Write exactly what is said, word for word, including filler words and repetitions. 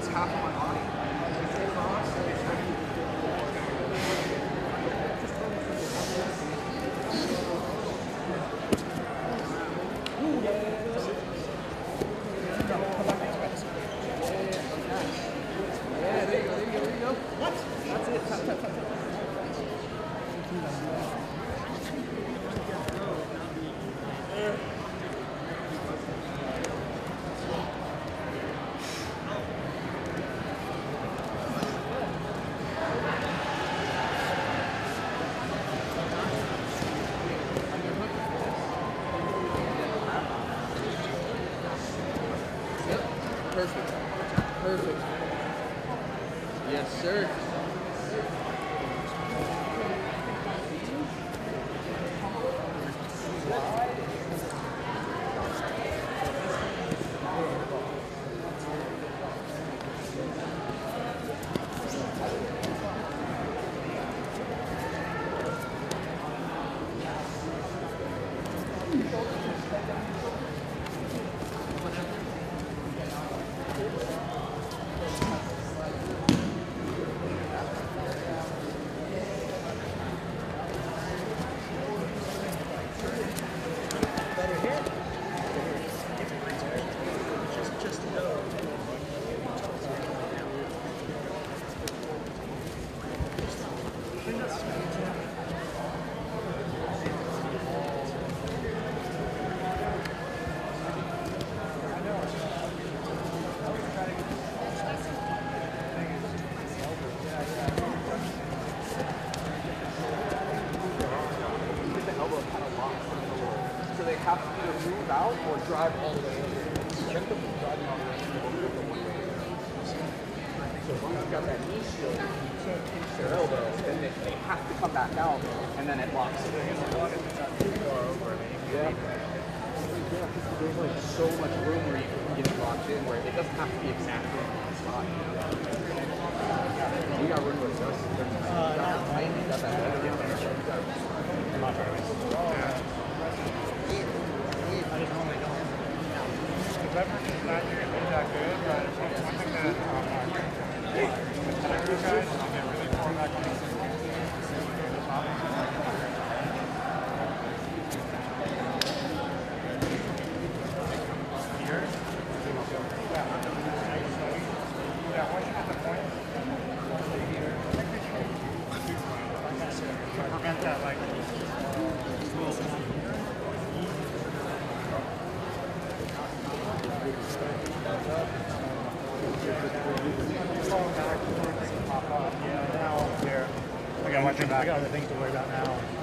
half of my body. Yeah, there you go, there you go, there you go. What? That's it. Tap, tap, tap, tap. Perfect. Perfect. Yes, sir. So they have to either move out or drive all the way in. Check them from driving all the way in. So as long as you've got that knee shield, you can't pinch their elbow, then they, they have to come back out, and then it locks it in. Yeah. Yeah, there's like so much room where you can get it locked in, where it doesn't have to be exactly on the spot. You know? We got room to adjust. Uh, got that tight, you got that leather in there. The beverage is not usually that good, but it's one thing that um, the Texas guys will get really far back on the Here? Yeah, once you get the point, to prevent that, like, Yeah, now here. I got, I got other things to worry about now.